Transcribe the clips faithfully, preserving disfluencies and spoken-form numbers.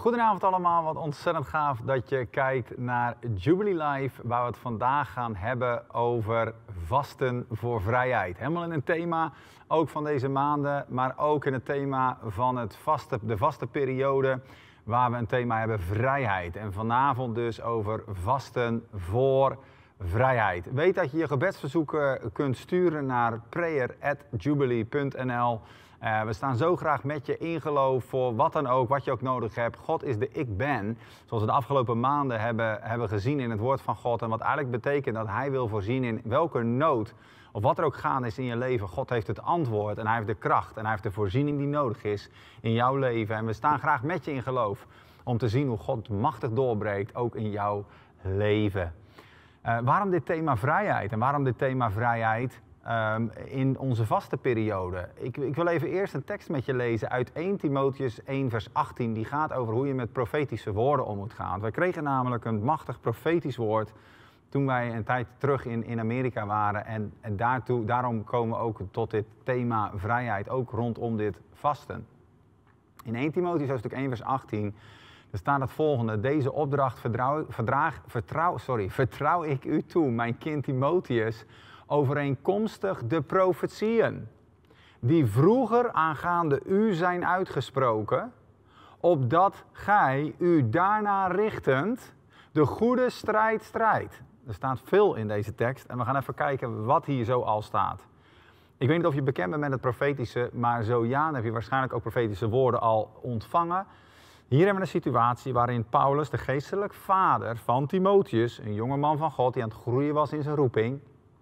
Goedenavond allemaal, wat ontzettend gaaf dat je kijkt naar Jubilee Live, waar we het vandaag gaan hebben over vasten voor vrijheid. Helemaal in een thema, ook van deze maanden, maar ook in het thema van het vaste, de vaste periode, waar we een thema hebben vrijheid. En vanavond dus over vasten voor vrijheid. Weet dat je je gebedsverzoeken kunt sturen naar prayer at jubilee punt n l. Uh, we staan zo graag met je in geloof voor wat dan ook, wat je ook nodig hebt. God is de ik ben, zoals we de afgelopen maanden hebben, hebben gezien in het woord van God. En wat eigenlijk betekent dat hij wil voorzien in welke nood of wat er ook gaande is in je leven. God heeft het antwoord en hij heeft de kracht en hij heeft de voorziening die nodig is in jouw leven. En we staan graag met je in geloof om te zien hoe God machtig doorbreekt, ook in jouw leven. Uh, waarom dit thema vrijheid en waarom dit thema vrijheid? Um, in onze vaste periode. Ik, ik wil even eerst een tekst met je lezen uit eerste Timotheüs één vers achttien. Die gaat over hoe je met profetische woorden om moet gaan. Wij kregen namelijk een machtig profetisch woord toen wij een tijd terug in, in Amerika waren. En, en daartoe, daarom komen we ook tot dit thema vrijheid, ook rondom dit vasten. In eerste Timotheüs hoofdstuk één vers achttien er staat het volgende. Deze opdracht vertrouw, verdraag, vertrouw, sorry, vertrouw ik u toe, mijn kind Timotheus, overeenkomstig de profetieën, die vroeger aangaande u zijn uitgesproken, opdat gij u daarna richtend de goede strijd strijdt. Er staat veel in deze tekst en we gaan even kijken wat hier zo al staat. Ik weet niet of je bekend bent met het profetische, maar zo ja, dan heb je waarschijnlijk ook profetische woorden al ontvangen. Hier hebben we een situatie waarin Paulus, de geestelijk vader van Timotheus, een jonge man van God die aan het groeien was in zijn roeping,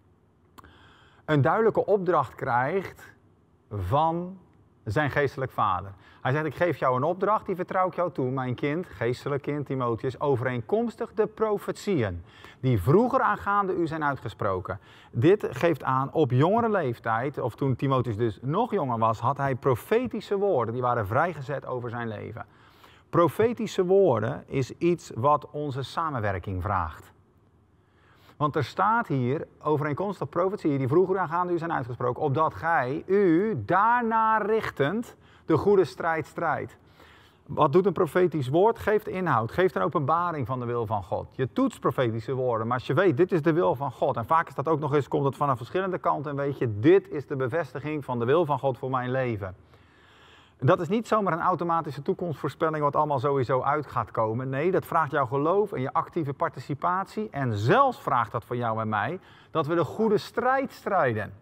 een duidelijke opdracht krijgt van zijn geestelijk vader. Hij zegt, ik geef jou een opdracht, die vertrouw ik jou toe, mijn kind, geestelijk kind Timotheus, overeenkomstig de profetieën, die vroeger aangaande u zijn uitgesproken. Dit geeft aan, op jongere leeftijd, of toen Timotheus dus nog jonger was, had hij profetische woorden, die waren vrijgezet over zijn leven. Profetische woorden is iets wat onze samenwerking vraagt. Want er staat hier, overeenkomstig profetieën die vroeger aangaande u zijn uitgesproken, opdat gij u daarna richtend de goede strijd strijdt. Wat doet een profetisch woord? Geeft inhoud, geeft een openbaring van de wil van God. Je toetst profetische woorden, maar als je weet, dit is de wil van God. En vaak is dat ook nog eens, komt het vanaf verschillende kanten en weet je, dit is de bevestiging van de wil van God voor mijn leven. Dat is niet zomaar een automatische toekomstvoorspelling wat allemaal sowieso uit gaat komen. Nee, dat vraagt jouw geloof en je actieve participatie. En zelfs vraagt dat van jou en mij dat we de goede strijd strijden.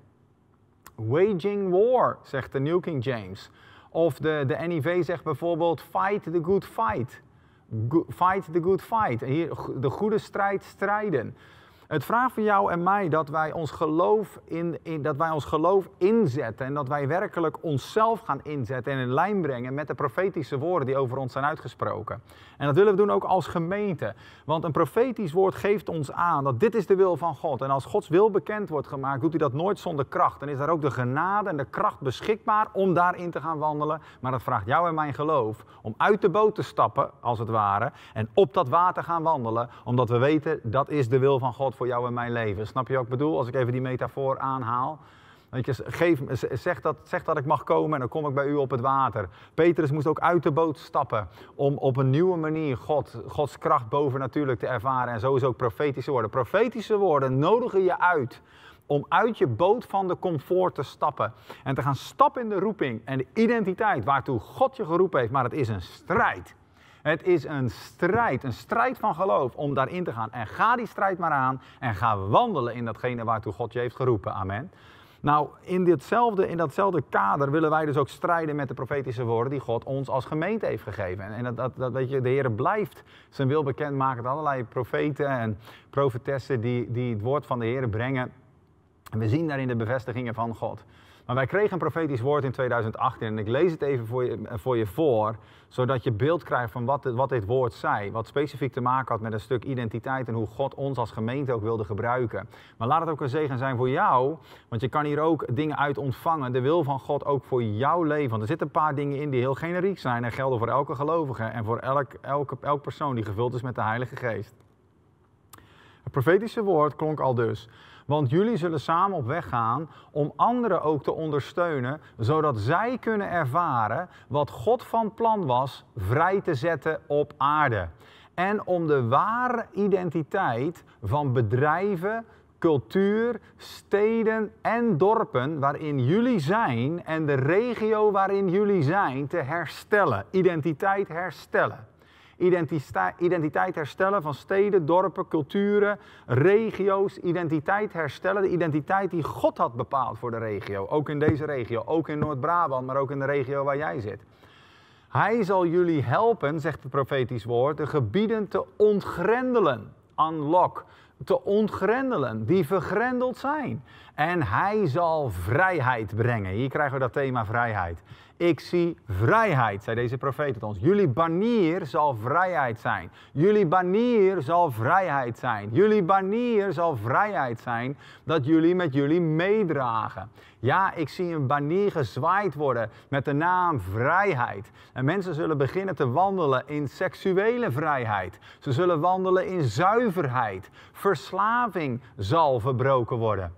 Waging war, zegt de New King James. Of de, de N I V zegt bijvoorbeeld fight the good fight. Go, fight the good fight. Hier, de goede strijd strijden. Het vraagt van jou en mij dat wij ons geloof, in, in, dat wij ons geloof inzetten en dat wij werkelijk onszelf gaan inzetten en in lijn brengen met de profetische woorden die over ons zijn uitgesproken. En dat willen we doen ook als gemeente, want een profetisch woord geeft ons aan dat dit is de wil van God. En als Gods wil bekend wordt gemaakt, doet hij dat nooit zonder kracht. Dan is daar ook de genade en de kracht beschikbaar om daarin te gaan wandelen. Maar dat vraagt jou en mijn geloof om uit de boot te stappen, als het ware, en op dat water gaan wandelen, omdat we weten dat is de wil van God voor jou en mijn leven. Snap je wat ik bedoel? Als ik even die metafoor aanhaal. Weet je, geef, zeg, dat, zeg dat ik mag komen en dan kom ik bij u op het water. Petrus moest ook uit de boot stappen om op een nieuwe manier God, Gods kracht bovennatuurlijk te ervaren. En sowieso ook profetische woorden. Profetische woorden nodigen je uit om uit je boot van de comfort te stappen. En te gaan stappen in de roeping en de identiteit waartoe God je geroepen heeft. Maar het is een strijd. Het is een strijd, een strijd van geloof om daarin te gaan. En ga die strijd maar aan en ga wandelen in datgene waartoe God je heeft geroepen. Amen. Nou, in, ditzelfde, in datzelfde kader willen wij dus ook strijden met de profetische woorden die God ons als gemeente heeft gegeven. En, en dat, dat, dat, weet je, de Heer blijft zijn wil bekendmaken met allerlei profeten en profetessen die, die het woord van de Heer brengen. En we zien daarin de bevestigingen van God. Maar wij kregen een profetisch woord in tweeduizend achttien en ik lees het even voor je, voor je voor, zodat je beeld krijgt van wat, wat dit woord zei. Wat specifiek te maken had met een stuk identiteit en hoe God ons als gemeente ook wilde gebruiken. Maar laat het ook een zegen zijn voor jou, want je kan hier ook dingen uit ontvangen. De wil van God ook voor jouw leven. Want er zitten een paar dingen in die heel generiek zijn en gelden voor elke gelovige en voor elk, elke, elk persoon die gevuld is met de Heilige Geest. Het profetische woord klonk al dus. Want jullie zullen samen op weg gaan om anderen ook te ondersteunen, zodat zij kunnen ervaren wat God van plan was vrij te zetten op aarde. En om de ware identiteit van bedrijven, cultuur, steden en dorpen waarin jullie zijn en de regio waarin jullie zijn te herstellen. Identiteit herstellen. Identiteit, identiteit herstellen van steden, dorpen, culturen, regio's. Identiteit herstellen, de identiteit die God had bepaald voor de regio. Ook in deze regio, ook in Noord-Brabant, maar ook in de regio waar jij zit. Hij zal jullie helpen, zegt het profetisch woord, de gebieden te ontgrendelen. Unlock. Te ontgrendelen, die vergrendeld zijn. En hij zal vrijheid brengen. Hier krijgen we dat thema vrijheid. Ik zie vrijheid, zei deze profeet tot ons. Jullie banier zal vrijheid zijn. Jullie banier zal vrijheid zijn. Jullie banier zal vrijheid zijn dat jullie met jullie meedragen. Ja, ik zie een banier gezwaaid worden met de naam vrijheid. En mensen zullen beginnen te wandelen in seksuele vrijheid. Ze zullen wandelen in zuiverheid. Verslaving zal verbroken worden.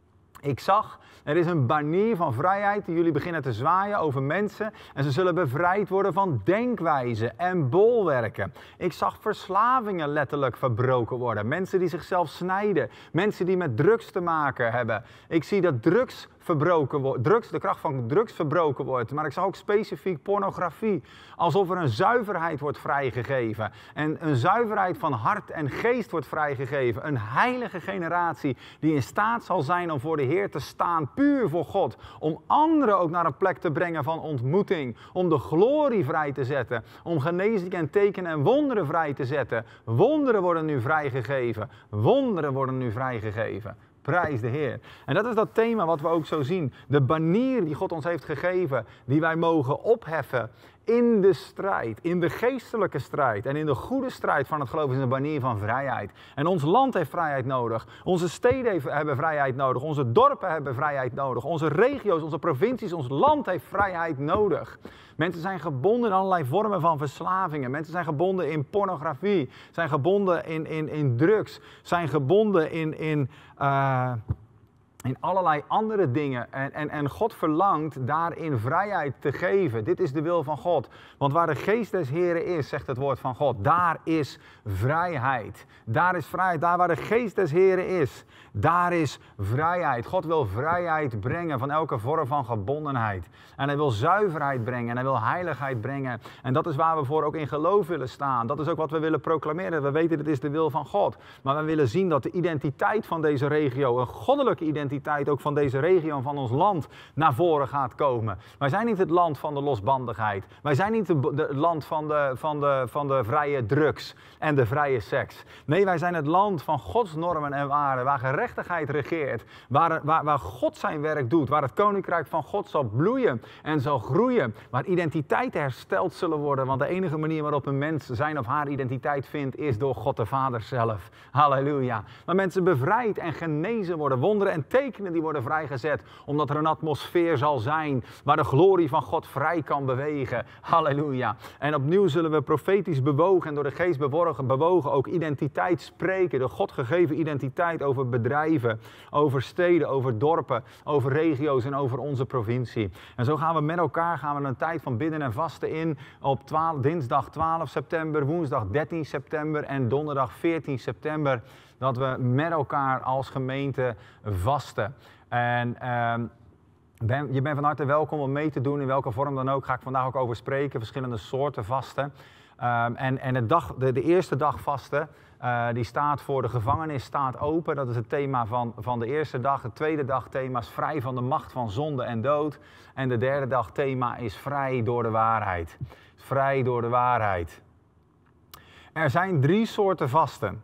Ik zag, er is een banier van vrijheid die jullie beginnen te zwaaien over mensen. En ze zullen bevrijd worden van denkwijzen en bolwerken. Ik zag verslavingen letterlijk verbroken worden. Mensen die zichzelf snijden. Mensen die met drugs te maken hebben. Ik zie dat drugs verbroken wordt, drugs, de kracht van drugs verbroken wordt. Maar ik zag ook specifiek pornografie. Alsof er een zuiverheid wordt vrijgegeven. En een zuiverheid van hart en geest wordt vrijgegeven. Een heilige generatie die in staat zal zijn om voor de Heer te staan. Puur voor God. Om anderen ook naar een plek te brengen van ontmoeting. Om de glorie vrij te zetten. Om genezing en tekenen en wonderen vrij te zetten. Wonderen worden nu vrijgegeven. Wonderen worden nu vrijgegeven. Prijs de Heer. En dat is dat thema wat we ook zo zien. De banier die God ons heeft gegeven, die wij mogen opheffen in de strijd, in de geestelijke strijd en in de goede strijd van het geloof is een banier van vrijheid. En ons land heeft vrijheid nodig. Onze steden hebben vrijheid nodig. Onze dorpen hebben vrijheid nodig. Onze regio's, onze provincies, ons land heeft vrijheid nodig. Mensen zijn gebonden in allerlei vormen van verslavingen. Mensen zijn gebonden in pornografie. Zijn gebonden in, in, in drugs. Zijn gebonden in... in uh, in allerlei andere dingen. En, en, en God verlangt daarin vrijheid te geven. Dit is de wil van God. Want waar de geest des Heren is, zegt het woord van God, daar is vrijheid. Daar is vrijheid. Daar waar de geest des Heren is, daar is vrijheid. God wil vrijheid brengen van elke vorm van gebondenheid. En hij wil zuiverheid brengen en hij wil heiligheid brengen. En dat is waar we voor ook in geloof willen staan. Dat is ook wat we willen proclameren. We weten, dit is de wil van God. Maar we willen zien dat de identiteit van deze regio, een goddelijke identiteit, identiteit ook van deze regio en van ons land naar voren gaat komen. Wij zijn niet het land van de losbandigheid. Wij zijn niet het land van de, van, de, van de vrije drugs en de vrije seks. Nee, wij zijn het land van Gods normen en waarden, waar gerechtigheid regeert, waar, waar, waar God zijn werk doet, waar het koninkrijk van God zal bloeien en zal groeien, waar identiteiten hersteld zullen worden, want de enige manier waarop een mens zijn of haar identiteit vindt, is door God de Vader zelf. Halleluja. Maar mensen bevrijd en genezen worden, wonderen en tekenen die worden vrijgezet, omdat er een atmosfeer zal zijn waar de glorie van God vrij kan bewegen. Halleluja. En opnieuw zullen we profetisch bewogen en door de geest bewogen, bewogen ook identiteit spreken, de God gegeven identiteit over bedrijven, over steden, over dorpen, over regio's en over onze provincie. En zo gaan we met elkaar gaan we een tijd van bidden en vasten in op twaalf, dinsdag twaalf september, woensdag dertien september en donderdag veertien september. Dat we met elkaar als gemeente vasten. En uh, ben, je bent van harte welkom om mee te doen, in welke vorm dan ook. Ga ik vandaag ook over spreken, verschillende soorten vasten. Uh, en en de, dag, de, de eerste dag vasten, uh, die staat voor de gevangenis staat open. Dat is het thema van, van de eerste dag. De tweede dag thema is vrij van de macht van zonde en dood. En de derde dag thema is vrij door de waarheid. Vrij door de waarheid. Er zijn drie soorten vasten.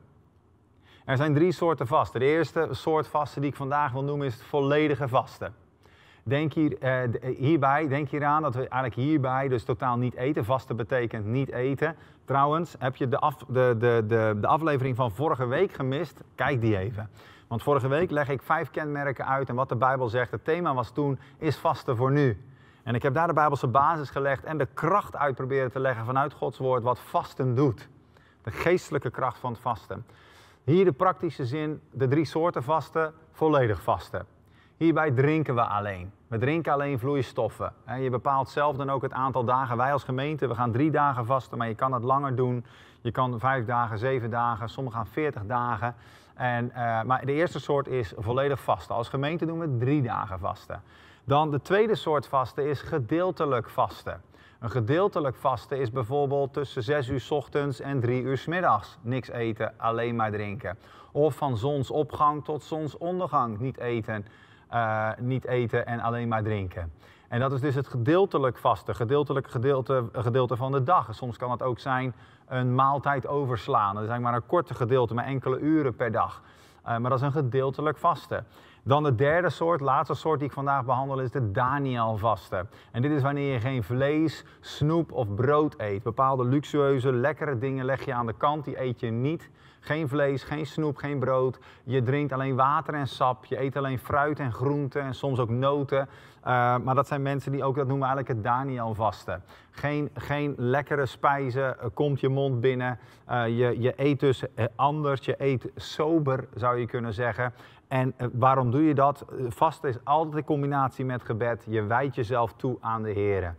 Er zijn drie soorten vasten. De eerste soort vasten die ik vandaag wil noemen is het volledige vasten. Denk hier, uh, hierbij, denk hieraan dat we eigenlijk hierbij dus totaal niet eten. Vasten betekent niet eten. Trouwens, heb je de, af, de, de, de, de aflevering van vorige week gemist? Kijk die even. Want vorige week leg ik vijf kenmerken uit en wat de Bijbel zegt. Het thema was toen, is vasten voor nu? En ik heb daar de Bijbelse basis gelegd en de kracht uit proberen te leggen vanuit Gods woord wat vasten doet. De geestelijke kracht van het vasten. Hier de praktische zin, de drie soorten vasten, volledig vasten. Hierbij drinken we alleen. We drinken alleen vloeistoffen. Je bepaalt zelf dan ook het aantal dagen. Wij als gemeente, we gaan drie dagen vasten, maar je kan het langer doen. Je kan vijf dagen, zeven dagen, sommigen gaan veertig dagen. En, uh, maar de eerste soort is volledig vasten. Als gemeente doen we drie dagen vasten. Dan de tweede soort vasten is gedeeltelijk vasten. Een gedeeltelijk vasten is bijvoorbeeld tussen zes uur 's ochtends en drie uur 's middags. Niks eten, alleen maar drinken. Of van zonsopgang tot zonsondergang niet eten, uh, niet eten en alleen maar drinken. En dat is dus het gedeeltelijk vasten, gedeeltelijk gedeelte, gedeelte van de dag. Soms kan het ook zijn een maaltijd overslaan. Dat is eigenlijk maar een korte gedeelte, maar enkele uren per dag. Uh, maar dat is een gedeeltelijk vasten. Dan de derde soort, laatste soort die ik vandaag behandel, is de Daniel-vasten. En dit is wanneer je geen vlees, snoep of brood eet. Bepaalde luxueuze, lekkere dingen leg je aan de kant, die eet je niet. Geen vlees, geen snoep, geen brood. Je drinkt alleen water en sap. Je eet alleen fruit en groenten en soms ook noten. Uh, maar dat zijn mensen die ook, dat noemen eigenlijk het Daniel-vasten. Geen, geen lekkere spijzen, uh, komt je mond binnen. Uh, je, je eet dus uh, anders, je eet sober, zou je kunnen zeggen. En uh, waarom doe je dat? Uh, vasten is altijd in combinatie met gebed. Je wijdt jezelf toe aan de Heer.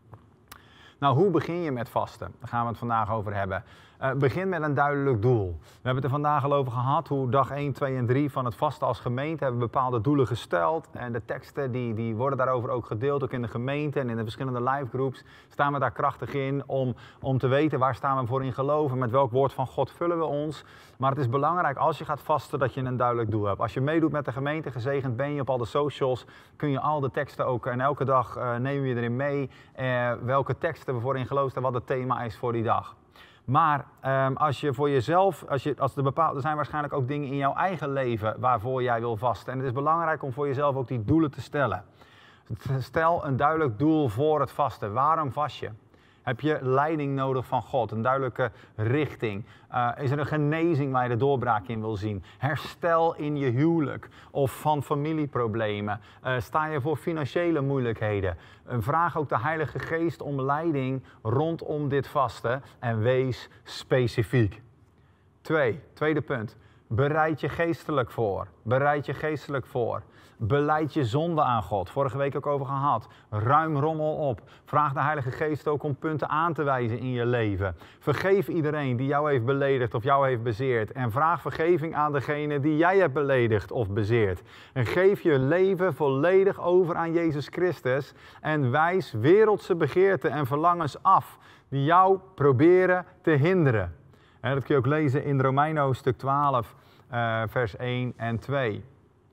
Nou, hoe begin je met vasten? Daar gaan we het vandaag over hebben. Uh, begin met een duidelijk doel. We hebben het er vandaag al over gehad, hoe dag één, twee en drie van het vasten als gemeente hebben bepaalde doelen gesteld. En de teksten die, die worden daarover ook gedeeld, ook in de gemeente en in de verschillende live groups. Staan we daar krachtig in om, om te weten waar staan we voor in geloven, met welk woord van God vullen we ons. Maar het is belangrijk als je gaat vasten dat je een duidelijk doel hebt. Als je meedoet met de gemeente, gezegend ben je op al de socials, kun je al de teksten ook en elke dag uh, nemen je erin mee uh, welke teksten we voor in geloven en wat het thema is voor die dag. Maar um, als je voor jezelf, als je, als er, bepaald, er zijn waarschijnlijk ook dingen in jouw eigen leven waarvoor jij wil vasten. En het is belangrijk om voor jezelf ook die doelen te stellen. Stel een duidelijk doel voor het vasten. Waarom vast je? Heb je leiding nodig van God, een duidelijke richting? Uh, is er een genezing waar je de doorbraak in wil zien? Herstel in je huwelijk of van familieproblemen? Uh, sta je voor financiële moeilijkheden? Uh, vraag ook de Heilige Geest om leiding rondom dit vasten en wees specifiek. Twee, tweede punt. Bereid je geestelijk voor. Bereid je geestelijk voor. Beleid je zonde aan God. Vorige week ook over gehad. Ruim rommel op. Vraag de Heilige Geest ook om punten aan te wijzen in je leven. Vergeef iedereen die jou heeft beledigd of jou heeft bezeerd. En vraag vergeving aan degene die jij hebt beledigd of bezeerd. En geef je leven volledig over aan Jezus Christus. En wijs wereldse begeerten en verlangens af die jou proberen te hinderen. En dat kun je ook lezen in Romeinen hoofdstuk twaalf, uh, vers één en twee.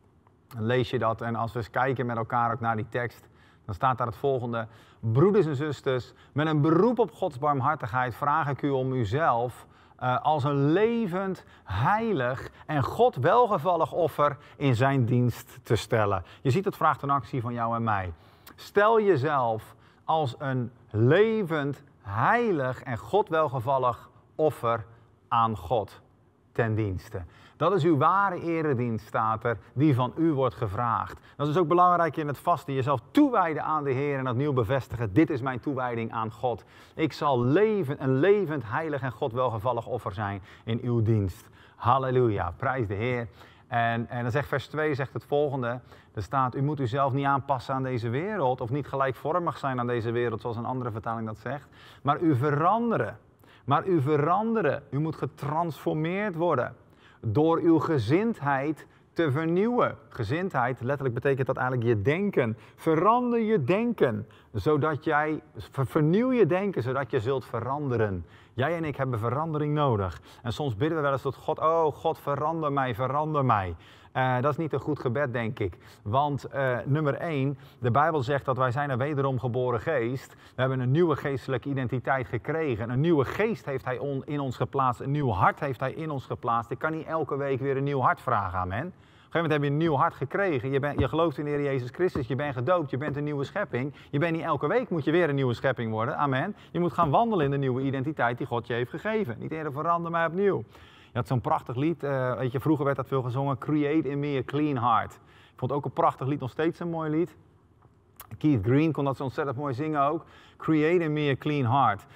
Dan lees je dat en als we eens kijken met elkaar ook naar die tekst, dan staat daar het volgende. Broeders en zusters, met een beroep op Gods barmhartigheid vraag ik u om uzelf uh, als een levend, heilig en God welgevallig offer in zijn dienst te stellen. Je ziet, het vraagt een actie van jou en mij. Stel jezelf als een levend, heilig en God welgevallig offer aan God ten dienste. Dat is uw ware eredienst, staat er, die van u wordt gevraagd. Dat is ook belangrijk in het vasten, jezelf toewijden aan de Heer en opnieuw bevestigen. Dit is mijn toewijding aan God. Ik zal leven, een levend, heilig en God welgevallig offer zijn in uw dienst. Halleluja, prijs de Heer. En, en dan zegt vers twee zegt het volgende. Er staat, u moet uzelf niet aanpassen aan deze wereld of niet gelijkvormig zijn aan deze wereld, zoals een andere vertaling dat zegt. Maar u veranderen. Maar u veranderen. U moet getransformeerd worden. Door uw gezindheid te vernieuwen. Gezindheid, letterlijk betekent dat eigenlijk je denken. Verander je denken, zodat jij, vernieuw je denken, zodat je zult veranderen. Jij en ik hebben verandering nodig. En soms bidden we wel eens tot God, oh God, verander mij, verander mij. Uh, dat is niet een goed gebed, denk ik. Want uh, nummer één, de Bijbel zegt dat wij zijn een wederom geboren geest. We hebben een nieuwe geestelijke identiteit gekregen. Een nieuwe geest heeft hij on, in ons geplaatst. Een nieuw hart heeft hij in ons geplaatst. Ik kan niet elke week weer een nieuw hart vragen, amen. Op een gegeven moment heb je een nieuw hart gekregen. Je, bent, je gelooft in de Heer Jezus Christus. Je bent gedoopt. Je bent een nieuwe schepping. Je bent niet elke week moet je weer een nieuwe schepping worden. Amen. Je moet gaan wandelen in de nieuwe identiteit die God je heeft gegeven. Niet eerder verander, maar opnieuw. Je had zo'n prachtig lied, uh, weet je, vroeger werd dat veel gezongen, Create in me a clean heart. Ik vond ook een prachtig lied, nog steeds een mooi lied. Keith Green kon dat zo ontzettend mooi zingen ook. Create in me a clean heart.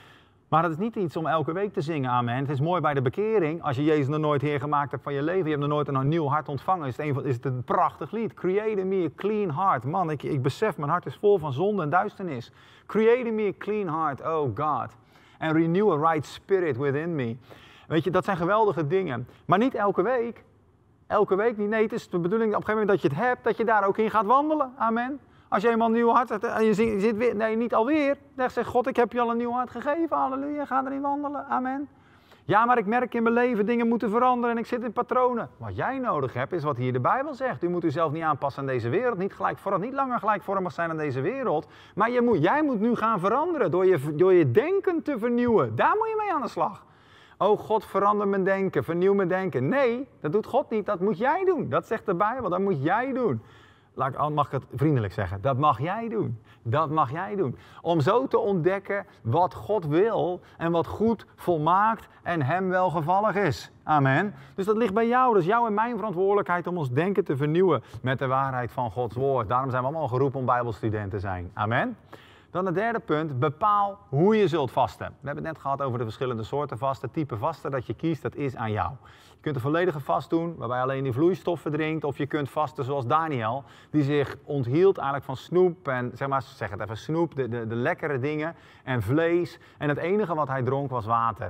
Maar het is niet iets om elke week te zingen, amen. Het is mooi bij de bekering, als je Jezus nog nooit Heer gemaakt hebt van je leven, je hebt nog nooit een nieuw hart ontvangen, is het een, van, is het een prachtig lied. Create in me a clean heart. Man, ik, ik besef, mijn hart is vol van zonde en duisternis. Create in me a clean heart, oh God. And renew a right spirit within me. Weet je, dat zijn geweldige dingen. Maar niet elke week. Elke week niet. Nee, het is de bedoeling op een gegeven moment dat je het hebt, dat je daar ook in gaat wandelen. Amen. Als je eenmaal een nieuw hart hebt en je zit weer, nee, niet alweer. Dan zegt God, ik heb je al een nieuw hart gegeven. Halleluja, ga erin wandelen. Amen. Ja, maar ik merk in mijn leven, dingen moeten veranderen en ik zit in patronen. Wat jij nodig hebt, is wat hier de Bijbel zegt. U moet uzelf niet aanpassen aan deze wereld. Niet, gelijk voor, niet langer gelijkvormig zijn aan deze wereld. Maar je moet, jij moet nu gaan veranderen door je, door je denken te vernieuwen. Daar moet je mee aan de slag. Oh God, verander mijn denken, vernieuw mijn denken. Nee, dat doet God niet, dat moet jij doen. Dat zegt de Bijbel, dat moet jij doen. Laat ik, mag ik het vriendelijk zeggen, dat mag jij doen. Dat mag jij doen. Om zo te ontdekken wat God wil en wat goed, volmaakt en hem welgevallig is. Amen. Dus dat ligt bij jou. Dat is jouw en mijn verantwoordelijkheid om ons denken te vernieuwen met de waarheid van Gods woord. Daarom zijn we allemaal geroepen om Bijbelstudent te zijn. Amen. Dan het derde punt, bepaal hoe je zult vasten. We hebben het net gehad over de verschillende soorten vasten. Type vasten dat je kiest, dat is aan jou. Je kunt een volledige vast doen, waarbij alleen die vloeistoffen drinkt. Of je kunt vasten zoals Daniel, die zich onthield eigenlijk van snoep. En zeg maar, zeg het even, snoep, de, de, de lekkere dingen en vlees. En het enige wat hij dronk was water.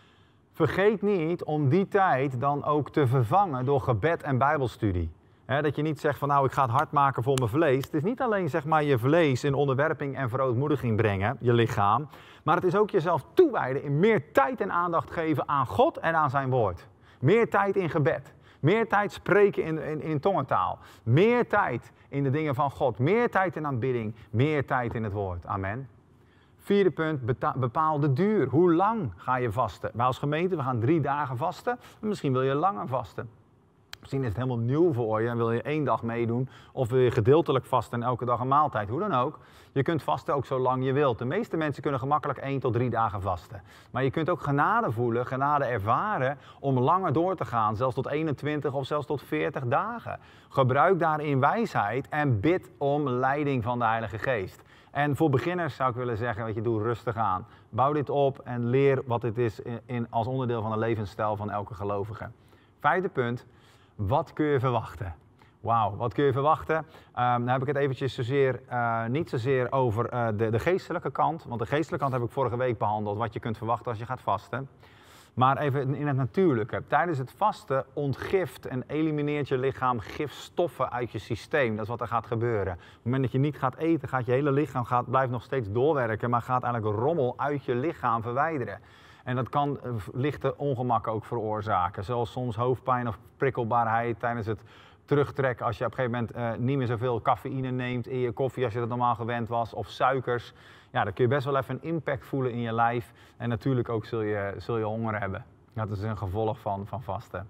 Vergeet niet om die tijd dan ook te vervangen door gebed en bijbelstudie. He, dat je niet zegt van nou ik ga het hard maken voor mijn vlees. Het is niet alleen zeg maar je vlees in onderwerping en verootmoediging brengen, je lichaam. Maar het is ook jezelf toewijden in meer tijd en aandacht geven aan God en aan zijn woord. Meer tijd in gebed. Meer tijd spreken in, in, in tongentaal. Meer tijd in de dingen van God. Meer tijd in aanbidding. Meer tijd in het woord. Amen. Vierde punt, bepaal de duur. Hoe lang ga je vasten? Wij als gemeente, we gaan drie dagen vasten. Misschien wil je langer vasten. Misschien is het helemaal nieuw voor je en wil je één dag meedoen. Of wil je gedeeltelijk vasten en elke dag een maaltijd. Hoe dan ook. Je kunt vasten ook zolang je wilt. De meeste mensen kunnen gemakkelijk één tot drie dagen vasten. Maar je kunt ook genade voelen, genade ervaren om langer door te gaan. Zelfs tot eenentwintig of zelfs tot veertig dagen. Gebruik daarin wijsheid en bid om leiding van de Heilige Geest. En voor beginners zou ik willen zeggen, weet je, doe rustig aan. Bouw dit op en leer wat dit is in, in, als onderdeel van de levensstijl van elke gelovige. Vijfde punt. Wat kun je verwachten? Wauw, wat kun je verwachten? Um, dan heb ik het eventjes zozeer, uh, niet zozeer over uh, de, de geestelijke kant. Want de geestelijke kant heb ik vorige week behandeld. Wat je kunt verwachten als je gaat vasten. Maar even in het natuurlijke. Tijdens het vasten ontgift en elimineert je lichaam gifstoffen uit je systeem. Dat is wat er gaat gebeuren. Op het moment dat je niet gaat eten, gaat je hele lichaam gaat, blijft nog steeds doorwerken. Maar gaat eigenlijk rommel uit je lichaam verwijderen. En dat kan lichte ongemakken ook veroorzaken. Zoals soms hoofdpijn of prikkelbaarheid tijdens het terugtrekken. Als je op een gegeven moment uh, niet meer zoveel cafeïne neemt in je koffie als je dat normaal gewend was. Of suikers. Ja, dan kun je best wel even een impact voelen in je lijf. En natuurlijk ook zul je, zul je honger hebben. Dat is een gevolg van, van vasten.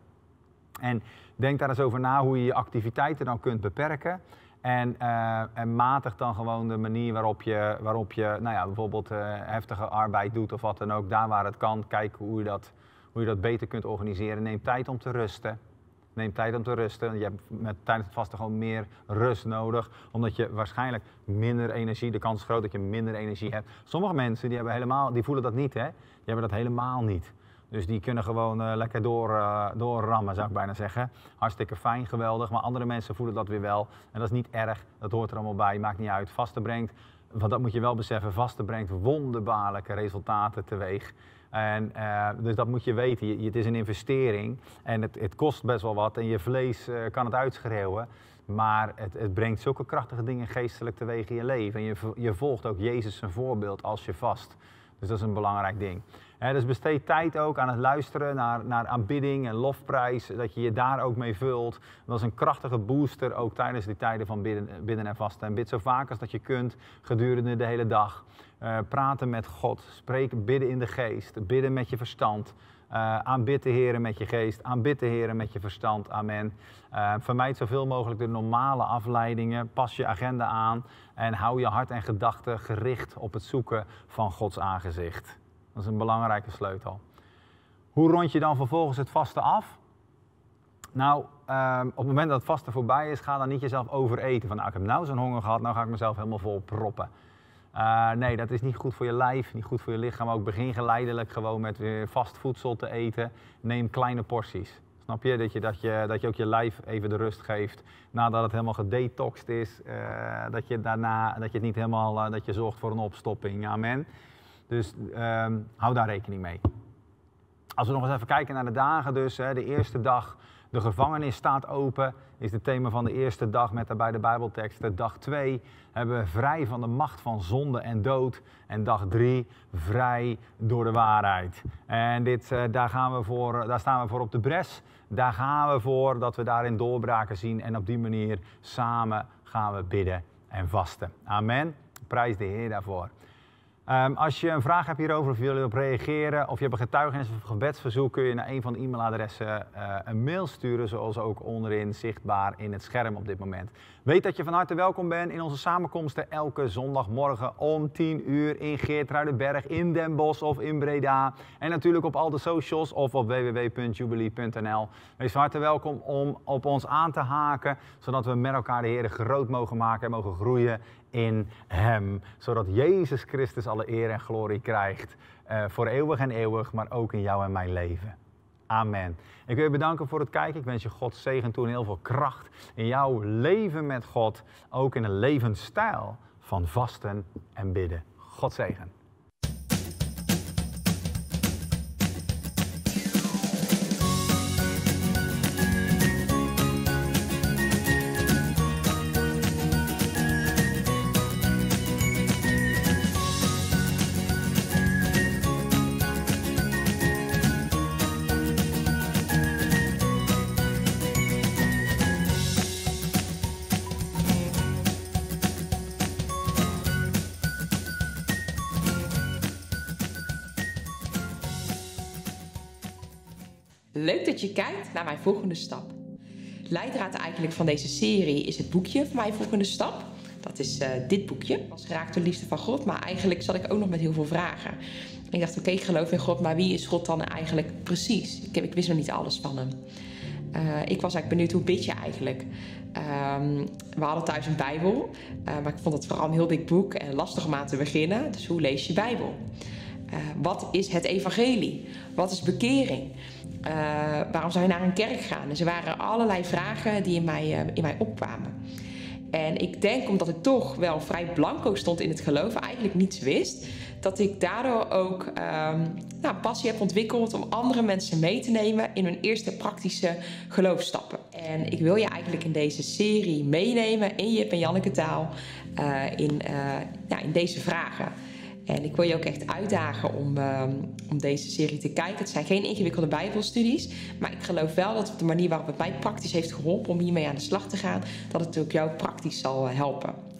En denk daar eens over na hoe je je activiteiten dan kunt beperken. En, uh, en matig dan gewoon de manier waarop je, waarop je nou ja, bijvoorbeeld uh, heftige arbeid doet of wat dan ook. Daar waar het kan, kijk hoe je dat, hoe je dat beter kunt organiseren. Neem tijd om te rusten. Neem tijd om te rusten. Je hebt met, tijdens het vasten gewoon meer rust nodig. Omdat je waarschijnlijk minder energie, de kans is groot dat je minder energie hebt. Sommige mensen die hebben helemaal, die voelen dat niet, hè? Die hebben dat helemaal niet. Dus die kunnen gewoon uh, lekker door, uh, doorrammen, zou ik bijna zeggen. Hartstikke fijn, geweldig. Maar andere mensen voelen dat weer wel. En dat is niet erg, dat hoort er allemaal bij, maakt niet uit. Vasten brengt, want dat moet je wel beseffen, vasten brengt wonderbaarlijke resultaten teweeg. En, uh, dus dat moet je weten, je, het is een investering en het, het kost best wel wat. En je vlees uh, kan het uitschreeuwen. Maar het, het brengt zulke krachtige dingen geestelijk teweeg in je leven. En je, je volgt ook Jezus zijn voorbeeld als je vast. Dus dat is een belangrijk ding. He, dus besteed tijd ook aan het luisteren naar, naar aanbidding en lofprijs, dat je je daar ook mee vult. Dat is een krachtige booster, ook tijdens die tijden van bidden, bidden en vasten. En bid zo vaak als dat je kunt, gedurende de hele dag. Uh, praten met God, spreken, bidden in de geest, bidden met je verstand. Uh, aanbid de Heer met je geest, aanbid de Heer met je verstand, amen. Uh, vermijd zoveel mogelijk de normale afleidingen, pas je agenda aan en hou je hart en gedachten gericht op het zoeken van Gods aangezicht. Dat is een belangrijke sleutel. Hoe rond je dan vervolgens het vasten af? Nou, uh, op het moment dat het vasten voorbij is, ga dan niet jezelf overeten. Van nou, ik heb nou zo'n honger gehad, nou ga ik mezelf helemaal vol proppen. Uh, nee, dat is niet goed voor je lijf, niet goed voor je lichaam. Ook begin geleidelijk gewoon met weer vast voedsel te eten. Neem kleine porties. Snap je? Dat je, dat je, dat je ook je lijf even de rust geeft nadat het helemaal gedetoxed is. Uh, dat je daarna, dat je het niet helemaal, uh, dat je zorgt voor een opstopping. Amen. Dus um, hou daar rekening mee. Als we nog eens even kijken naar de dagen dus. Hè, de eerste dag, de gevangenis staat open. Is het thema van de eerste dag met daarbij de Bijbelteksten. Dag twee hebben we vrij van de macht van zonde en dood. En dag drie vrij door de waarheid. En dit, uh, daar, gaan we voor, daar staan we voor op de bres. Daar gaan we voor dat we daarin doorbraken zien. En op die manier samen gaan we bidden en vasten. Amen. Prijs de Heer daarvoor. Um, als je een vraag hebt hierover of je wil erop reageren of je hebt een getuigenis of een gebedsverzoek, kun je naar een van de e-mailadressen uh, een mail sturen, zoals ook onderin zichtbaar in het scherm op dit moment. Weet dat je van harte welkom bent in onze samenkomsten elke zondagmorgen om tien uur in Geertruidenberg, in Den Bosch of in Breda. En natuurlijk op al de socials of op w w w punt jubilee punt n l. Wees van harte welkom om op ons aan te haken, zodat we met elkaar de Heer groot mogen maken en mogen groeien in Hem. Zodat Jezus Christus alle eer en glorie krijgt uh, voor eeuwig en eeuwig, maar ook in jou en mijn leven. Amen. Ik wil je bedanken voor het kijken. Ik wens je Gods zegen toe en heel veel kracht in jouw leven met God. Ook in een levensstijl van vasten en bidden. God zegen. Leuk dat je kijkt naar Mijn Volgende Stap. Leidraad eigenlijk van deze serie is het boekje van Mijn Volgende Stap. Dat is uh, dit boekje. Ik was geraakt door liefde van God, maar eigenlijk zat ik ook nog met heel veel vragen. Ik dacht, oké, okay, ik geloof in God, maar wie is God dan eigenlijk precies? Ik, heb, ik wist nog niet alles van hem. Uh, ik was eigenlijk benieuwd, hoe bid je eigenlijk? Um, we hadden thuis een Bijbel, uh, maar ik vond het vooral een heel dik boek en lastig om aan te beginnen. Dus hoe lees je Bijbel? Uh, wat is het evangelie? Wat is bekering? Uh, waarom zou je naar een kerk gaan? Dus er waren allerlei vragen die in mij, uh, in mij opkwamen. En ik denk, omdat ik toch wel vrij blanco stond in het geloof, eigenlijk niets wist, dat ik daardoor ook um, nou, passie heb ontwikkeld om andere mensen mee te nemen in hun eerste praktische geloofstappen. En ik wil je eigenlijk in deze serie meenemen in Jip en Janneke taal uh, in, uh, ja, in deze vragen. En ik wil je ook echt uitdagen om, um, om deze serie te kijken. Het zijn geen ingewikkelde bijbelstudies, maar ik geloof wel dat op de manier waarop het mij praktisch heeft geholpen om hiermee aan de slag te gaan, dat het ook jou praktisch zal helpen.